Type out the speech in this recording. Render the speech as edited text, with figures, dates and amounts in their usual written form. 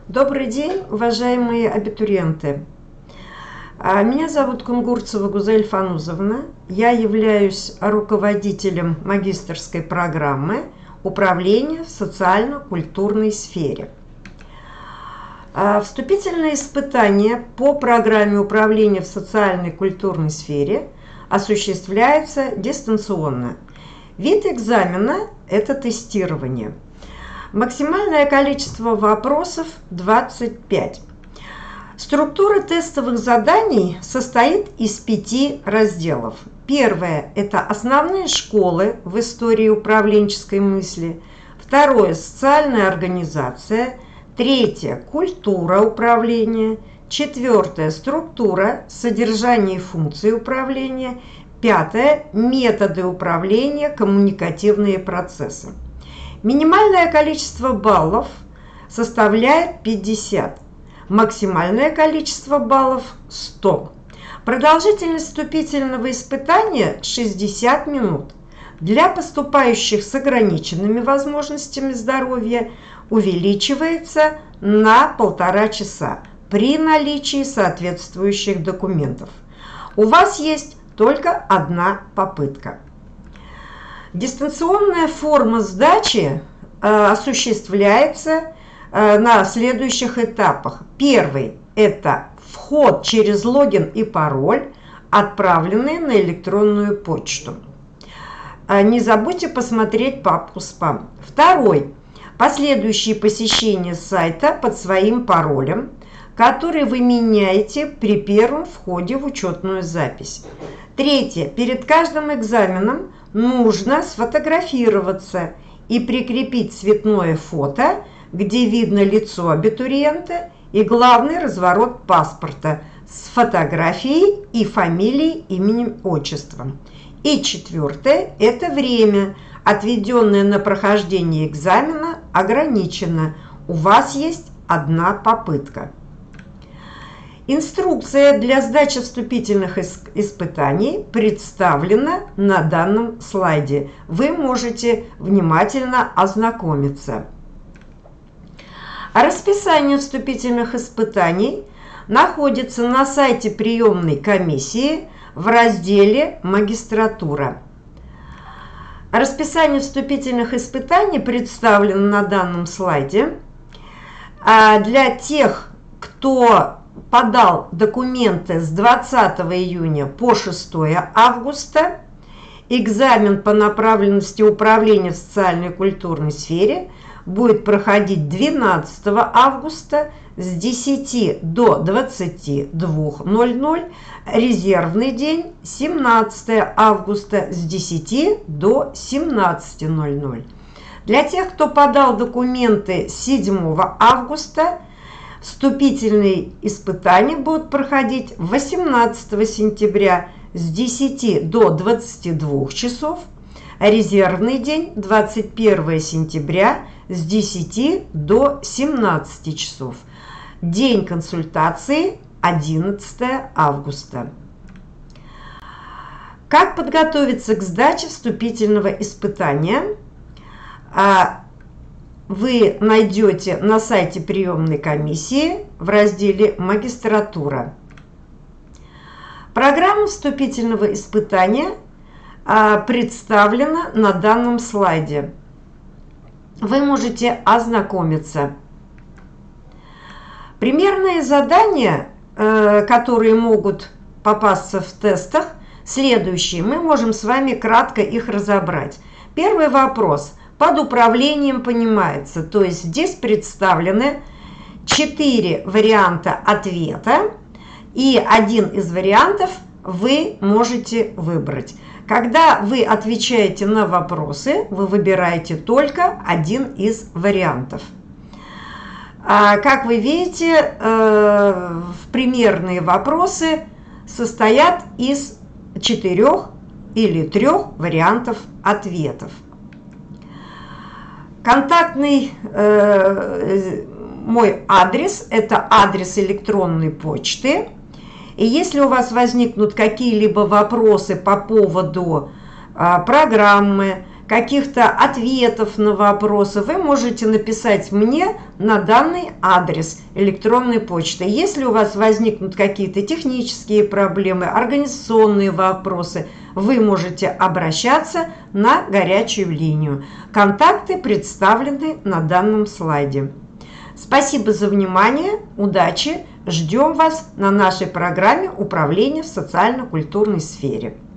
Добрый день, уважаемые абитуриенты! Меня зовут Кунгурцева Гузель Фанузовна. Я являюсь руководителем магистерской программы управления в социально-культурной сфере. Вступительные испытания по программе управления в социальной культурной сфере осуществляются дистанционно. Вид экзамена – это тестирование. Максимальное количество вопросов – 25. Структура тестовых заданий состоит из 5 разделов. Первое – это основные школы в истории управленческой мысли. Второе – социальная организация. Третье – культура управления. Четвертое – структура, содержание и функции управления. Пятое – методы управления, коммуникативные процессы. Минимальное количество баллов составляет 50, максимальное количество баллов 100. Продолжительность вступительного испытания 60 минут. Для поступающих с ограниченными возможностями здоровья увеличивается на 1,5 часа при наличии соответствующих документов. У вас есть только одна попытка. Дистанционная форма сдачи осуществляется на следующих этапах. Первый – это вход через логин и пароль, отправленные на электронную почту. Не забудьте посмотреть папку «Спам». Второй – последующие посещения сайта под своим паролем, который вы меняете при первом входе в учетную запись. Третье – перед каждым экзаменом нужно сфотографироваться и прикрепить цветное фото, где видно лицо абитуриента и главный разворот паспорта с фотографией и фамилией, именем, отчеством. И четвертое – это время, отведенное на прохождение экзамена, ограничено. У вас есть одна попытка. Инструкция для сдачи вступительных испытаний представлена на данном слайде. Вы можете внимательно ознакомиться. Расписание вступительных испытаний находится на сайте приемной комиссии в разделе «Магистратура». Расписание вступительных испытаний представлено на данном слайде. Для тех, кто подал документы с 20 июня по 6 августа, экзамен по направленности управления в социальной и культурной сфере будет проходить 12 августа с 10 до 22:00, резервный день 17 августа с 10 до 17:00. Для тех, кто подал документы 7 августа, вступительные испытания будут проходить 18 сентября с 10 до 22 часов, резервный день 21 сентября с 10 до 17 часов. День консультации 11 августа. Как подготовиться к сдаче вступительного испытания? Вы найдете на сайте приемной комиссии в разделе «Магистратура». Программа вступительного испытания представлена на данном слайде. Вы можете ознакомиться. Примерные задания, которые могут попасться в тестах, следующие. Мы можем с вами кратко их разобрать. Первый вопрос. Под управлением понимается, то есть здесь представлены 4 варианта ответа, и один из вариантов вы можете выбрать. Когда вы отвечаете на вопросы, вы выбираете только один из вариантов. Как вы видите, примерные вопросы состоят из 4 или 3 вариантов ответов. Контактный мой адрес – это адрес электронной почты. И если у вас возникнут какие-либо вопросы по поводу программы, каких-то ответов на вопросы, вы можете написать мне на данный адрес электронной почты. Если у вас возникнут какие-то технические проблемы, организационные вопросы, вы можете обращаться на горячую линию. Контакты представлены на данном слайде. Спасибо за внимание, удачи, ждем вас на нашей программе управления в социально-культурной сфере.